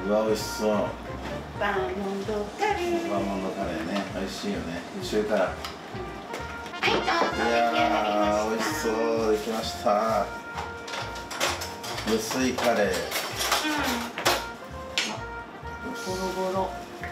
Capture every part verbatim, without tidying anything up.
うわ、美味しそう。 バーモンドカレー。 バーモンドカレーね、美味しいよね。中辛。 はい、どうぞ。 いやー、美味しそう。できました。無水カレー。 ゴロゴロ。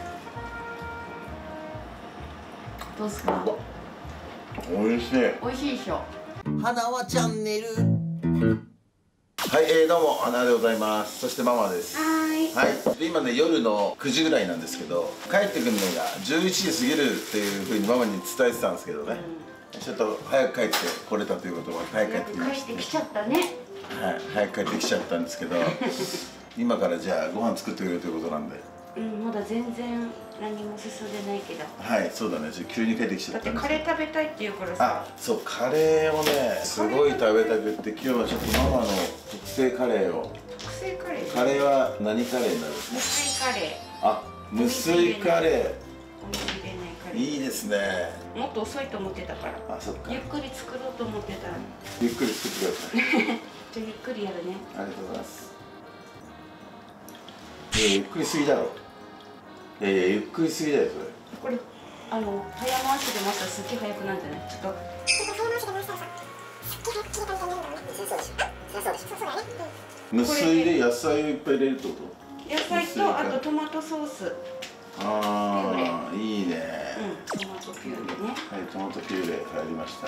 どうすか。 美味しい。 美味しいでしょ。 花輪チャンネル。 はい、えー、どうも花でございます。そしてママです。 はーい。 はい。で今ね夜のくじぐらいなんですけど、帰ってくるのがじゅういちじ過ぎるっていうふうにママに伝えてたんですけどね。うん、ちょっと早く帰ってこれたということは早く帰ってきました。 帰ってきちゃったね。 はい、早く帰ってきちゃったんですけど、今からじゃあご飯作ってくれるということなんで。 うん、まだ全然何も進んでないけど。 はい、そうだね。ちょっと急に帰ってきちゃったんです。 だってカレー食べたいって言うからさ。 あ、そう、カレーをね、すごい食べたくって、今日はちょっとママの特製カレーを。 特製カレー。 カレーは何カレーになるんですか。 無水カレー。 あ、無水カレー。 お水入れないカレー。 いいですね。 もっと遅いと思ってたから。 あ、そっか。 ゆっくり作ろうと思ってたの。 ゆっくり作ってください。 じゃあゆっくりやるね。 ありがとうございます。いや、ゆっくりすぎだろ。いやいや、ゆっくりすぎだよ、それ。 これ、あの、早回しで回したらすっげえ早くなるんじゃない。ちょっと。 無水で野菜をいっぱい入れるってこと。 野菜と、あとトマトソース。 ああ、いいね。 うん、トマトピューレね。 はい、トマトピューレ入りました。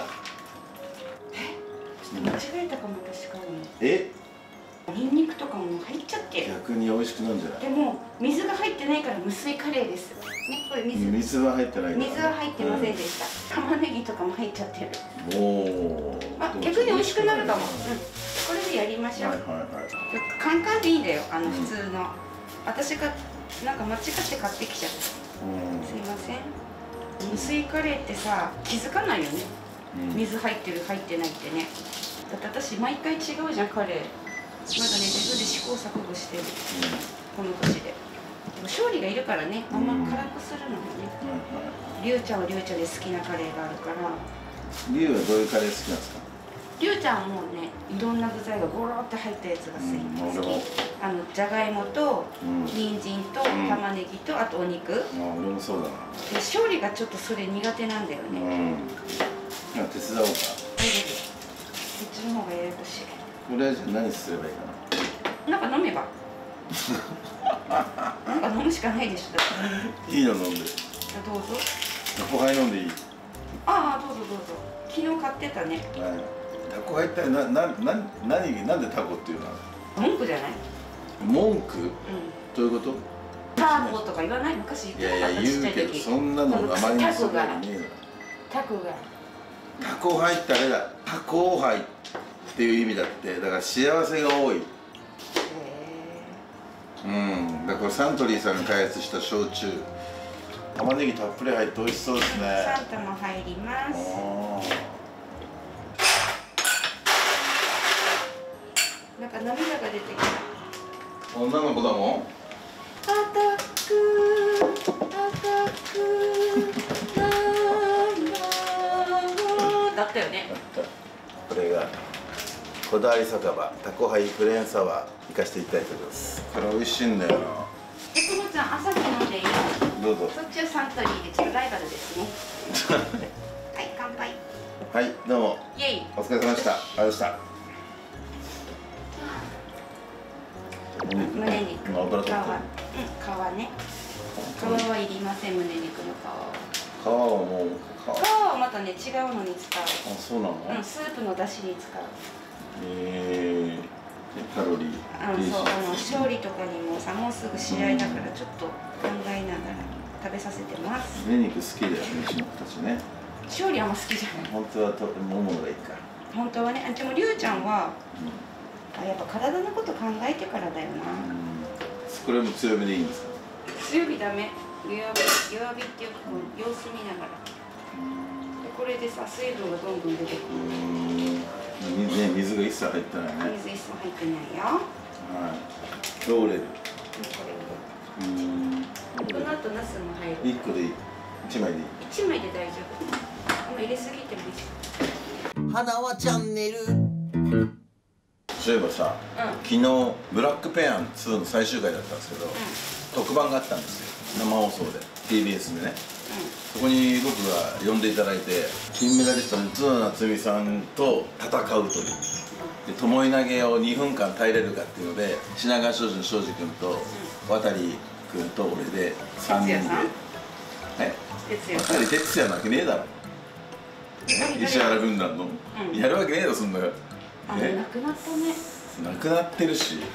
え、間違えたかも、私からも。 え。 ニンニクとかも入っちゃってる。 逆に美味しくなるんじゃない。 でも水が入ってないから無水カレーです。ね、これ水。 水は入ってないから、ね。 水は入ってませんでした。玉ねぎとかも入っちゃってる。 おお。 あ、逆に美味しくなるかも。うん。これでやりましょう。 はいはいはい。 カンカンでいいんだよ。あの普通の。私がなんか間違って買ってきちゃった。すいません。無水カレーってさ、気づかないよね。水入ってる入ってないってね。だって私毎回違うじゃんカレー。まだね、自分で試行錯誤してる、うん、この年で。でも勝利がいるからね、あんま辛くするのもね。りゅうちゃんはりゅうちゃんで好きなカレーがあるから。 りゅうはどういうカレー好きなんですか。 りゅうちゃんはもうね、いろんな具材がゴロって入ったやつが好き。うん、好き。あのじゃがいもと、人参と、玉ねぎと、あとお肉。あ、 俺もそうだな。 で、勝利がちょっとそれ苦手なんだよね。うん。 手伝おうか。そっちの方がややこしい。 これじゃ何すればいいかな。なんか飲めば。なんか飲むしかないでしょ。 いいの飲んで。どうぞ。タコハイ飲んでいい。 ああ、どうぞどうぞ。昨日買ってたね。 はい。タコハイってな、な、な、何、なんでタコっていうの。 文句じゃない。 文句。うん。どういうこと。 タコとか言わない、昔言ってなかった。 いやいや、言うけど、そんなのあまりにすごいね。 タコが。 タコハイってあれだ。タコハイっていう意味だって、だから幸せが多い。うん、だからサントリーさんが開発した焼酎。玉ねぎたっぷり入って美味しそうですね。 さん玉入ります。なんか涙が出てきた。 女の子だもん。 アタック、アタック、ラーだったよね。 これがこだわり酒場タコハイプレーンサワー行かせていただいております。これ美味しいんだよな。 え、くもちゃん朝日飲んでいい？ どうぞ。 そっちはサントリーでちょっとライバルですね。はい、乾杯。 はい、どうも。 イエイ。 お疲れ様でした。ありがとうございました。 胸肉。皮。うん、皮ね。皮はいりません、胸肉の皮。 皮はもう。 皮はまたね、違うのに使う。 あ、そうなの？ うん、スープの出汁に使う。 ええー、カロリー。 あの、そう、あの、勝利とかにもさ、もうすぐ試合だから、ちょっと考えながら食べさせてます。 胸肉好きだよね、うちの子たちね。 勝利はあんま好きじゃない。 本当はと、ももがいいから。 本当はね、でも、りゅうちゃんは。うん、あ、やっぱ体のこと考えてからだよな。うん、 これも強火でいいんですか。 強火ダメ。弱火、弱火っていうか、様子見ながら。これでさ、水分がどんどん出てくる。 水ね、水が一切入ってないね。 水一切入ってないよ。はい。 ローレル。これ。うん。この後ナスも入る。 一個でいい。一枚でいい。 一枚で大丈夫。あんま入れすぎてもいい。 花輪チャンネル。 そういえばさ、 うん、 昨日ブラックペアンツーの最終回だったんですけど、うん、特番があったんですよ、生放送で ティービーエス でね、うん、そこに僕が呼んでいただいて、金メダリストの角田夏実さんと戦うという、で巴投げをにふんかん耐えれるかっていうので、品川庄司の庄司君と渡君と俺でさんにんで、え渡哲也なわけねえだろ、石原軍団の、うん、やるわけねえだろそんな。 あ、ね、亡くなったね。 亡くなってるし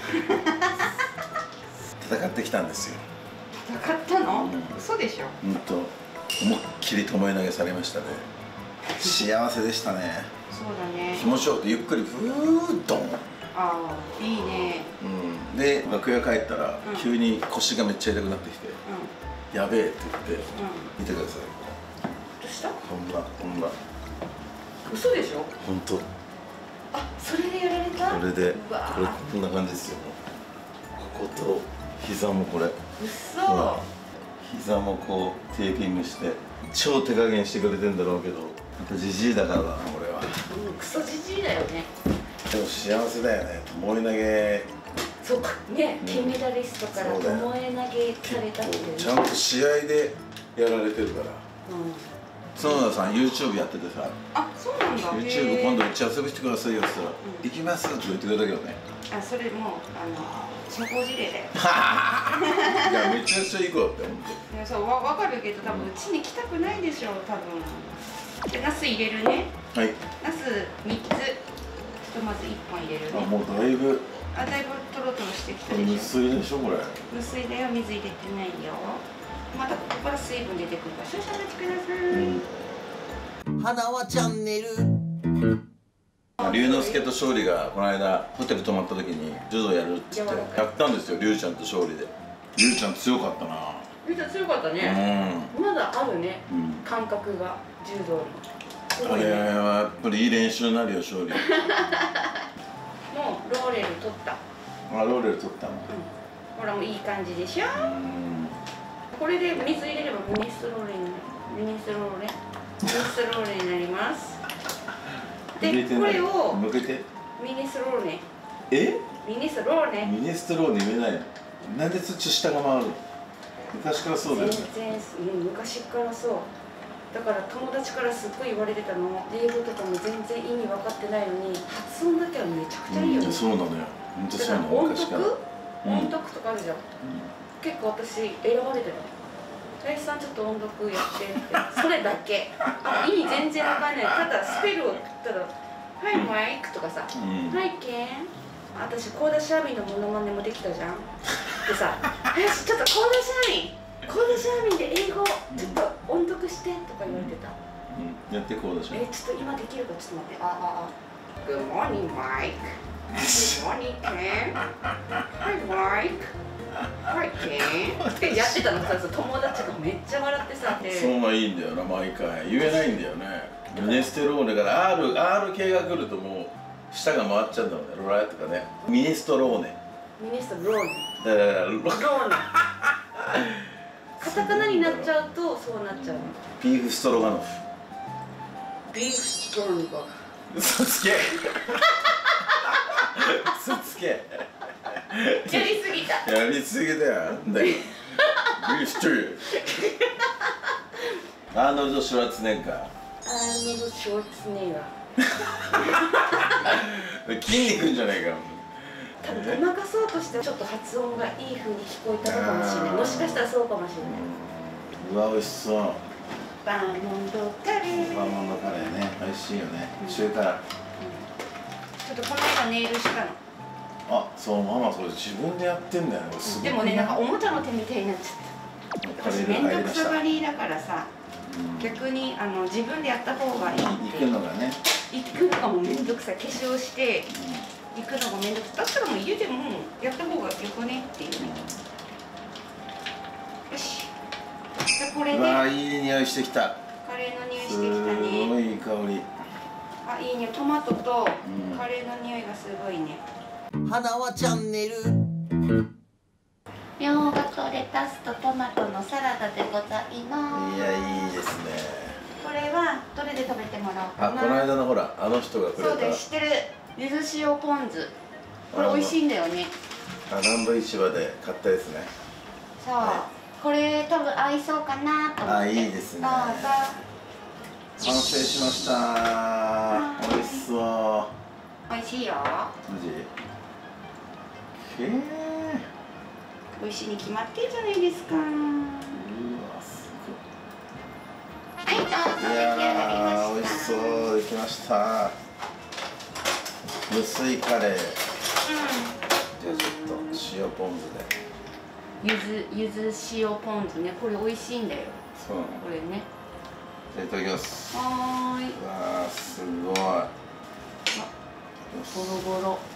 戦ってきたんですよ。 戦ったの？うん、嘘でしょ。 うんと思いっきり巴投げされましたね。幸せでしたね。 そうだね。 気持ちよくてゆっくりふーっと。 ああ、いいね。 うん。で楽屋帰ったら、うん、急に腰がめっちゃ痛くなってきて、うん、やべえって言って、うん、見てください。 どうした？ こんなこんな。 嘘でしょ。 本当。 あ、それでやられた？ これで、これこんな感じですよ。ここと膝もこれ。 嘘。 膝もこうテーピングして超手加減してくれてんだろうけど、やっぱジジイだからだな俺は。 うん、クソジジイだよね。 でも幸せだよね。巴投げ。 そうかね、金メダリストから巴投げされたっていう。 ちゃんと試合でやられてるから。うん。角田さん YouTube やっててさ、 あ、そうなんだ。 YouTube 今度うち遊びしてくださいよって言ったら「行きます」って言ってくれたけどね。 あ、それもうあの社交辞令だよ。 いやめちゃくちゃいい子だったよ。 いやそうわ分かるけど多分うちに来たくないでしょ多分。でナス入れるね。はい。ナスみっつ。ちょっとまずいっぽん入れるね。 あ、もうだいぶ。 あ、だいぶトロトロしてきたでしょ。 無水でしょこれ。 無水だよ、水入れてないよ。またここから水分出てくるから少々お待ちください。 うん、花輪チャンネル。 龍之介と勝利がこの間ホテル泊まった時に柔道やるっつってやったんですよ、龍ちゃんと勝利で。龍ちゃん強かったな。 龍ちゃん強かったね。うん、まだあるね、うん、感覚が柔道に。 あれはやっぱりいい練習になるよ勝利。もうローレル取った。 あ、ローレル取ったの。うん、 ほらもういい感じでしょ。これで水入れればミネストローレになる。ミネストローレミネストローレになります。でこれを向けてミネストローネ。 え？ ミネストローネ。 ミネストローネ言えないの。なんでそっち下が回るの？昔からそうだよね。 全然、うん、昔からそう。だから友達からすっごい言われてたの。英語とかも全然意味分かってないのに発音だけはめちゃくちゃいいよね。 うん、そうなのよ。本当そうなの。 音読？音読とかあるじゃん。うん、結構私選ばれてた。林さんちょっと音読やってってそれだけ。あ、意味全然わかんない。ただスペルをただ「はいマイク」とかさ「はいケン」。私コーダシャービンのモノマネもできたじゃん。でさ「林ちょっとコーダシャービンコーダシャービンで英語ちょっと音読して」とか言われてた。 うん、やってコーダシャービン。 え、ちょっと今できるかちょっと待って。あああ。Good morning Mike。Good morning Ken。はいマイク。はいケンってやってたのさ、友達がめっちゃ笑ってさ。 そうがいいんだよな、毎回言えないんだよね。ミネステローネから R, R 系が来るともう舌が回っちゃうんだろうね。ロラとかね。ミネストローネ。 ミネストローネ。 だからローネ。 カタカナになっちゃうとそうなっちゃう。 ビーフストロガノフ。 ビーフストロガノフ。 嘘つけ。嘘つけ。 やりすぎた。 やりすぎだよ。なんだよ。ビーフストロアーノルド・シュワルツェネッガー。 アーノルド・シュワルツェネッガー。筋肉じゃないか。 多分ごまかそうとしてちょっと発音がいい風に聞こえたのかもしれない。もしかしたらそうかもしれない。 うわ、美味しそう。 バーモンドカレー。 バーモンドカレーね、美味しいよね。中辛。ちょっとこの間ネイルしたの。 あ、そう、ママそれ自分でやってんだよね。 でもね、なんかおもちゃの手みたいになっちゃった。私面倒くさがりだからさ、逆にあの自分でやった方がいいって。 行くのがね。 行くのがもう面倒くさい。化粧して行くのが面倒くさい。だったらもう家でもやった方がよくねっていうね。よし。じゃあこれで。 わあ、いい匂いしてきた。 カレーの匂いしてきたね。 すごいいい香り。 あ、いいね。トマトとカレーの匂いがすごいね。 花輪チャンネル。 みょうがとレタスとトマトのサラダでございます。 いや、いいですね。 これはどれで食べてもらおうかな。 あ、この間のほら、あの人がくれた。 そうです、知ってる。ゆず塩ポン酢。 これ美味しいんだよね。 南部市場で買ったですね。 そう、 はこれ多分合いそうかなと思って。 あ、いいですね。 どうぞ。 完成しましたー。美味しそう。 美味しいよ。 マジ？へえ。 美味しいに決まってるじゃないですか。 うわ、すはい、どうぞ。 ごい。いやー、美味しそう。できました。無水カレー。じゃあちょっと塩ポン酢で。 ゆず、ゆず塩ポン酢ね、これ美味しいんだよ。 そうなの。 これね。 じゃあいただきます。 はーい。 うわー、すごい。 ゴロゴロ。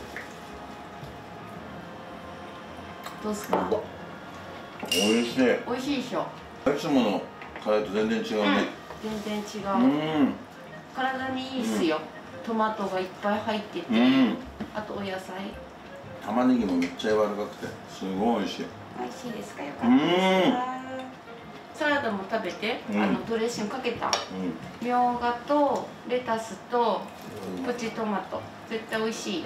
どうですか。 美味しい。 美味しいでしょ。 いつものカレーと全然違うね。 うん、全然違う。 うん。 体にいいっすよ。トマトがいっぱい入ってて、 うんあとお野菜。 玉ねぎもめっちゃ柔らかくて、すごい美味しい。 美味しいですか。よかったです。サラダも食べて、 うんあのドレッシングかけた。 うみょうがとレタスとん。 プチトマト、絶対美味しいよ。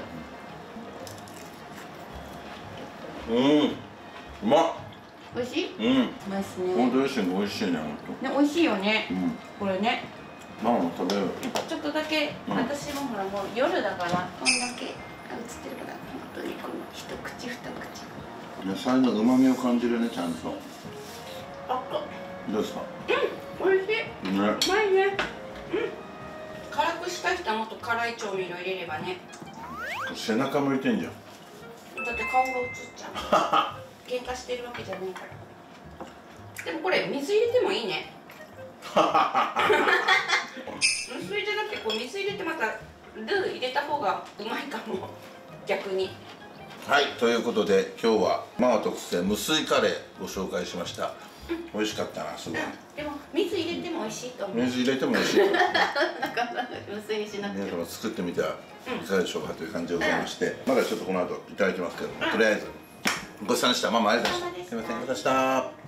うん。うまっ。 美味しい？ うん。 うまいっすね。 このドレッシング美味しいね、ほんと。 ね、美味しいよね。 うん。 これね。 ママも食べようよ。 ちょっとだけ、 うん私もほらもう夜だからこんだけ映ってるから本当にこの一口二口。 野菜の旨味を感じるね、ちゃんと。 あっと。 どうですか。 うん、美味しい。 ね。 うまいね。うん。辛くした人はもっと辛い調味料入れればね。 背中向いてんじゃん。 だって顔が映っちゃう。喧嘩してるわけじゃないから。でもこれ水入れてもいいね。水じゃなくてこう水入れてまたルー入れた方がうまいかも。逆に。 はい、ということで今日はママ特製無水カレーご紹介しました。美味しかったな、すごい。 でも水入れても美味しいと思う。 水入れても美味しい。 なかなか無水にしなくても。 皆様作ってみてはいかがでしょうかという感じでございまして、まだちょっとこの後いただきますけども、とりあえずごちそうさまでした。ママありがとうございました。すみません、ありがとうございました。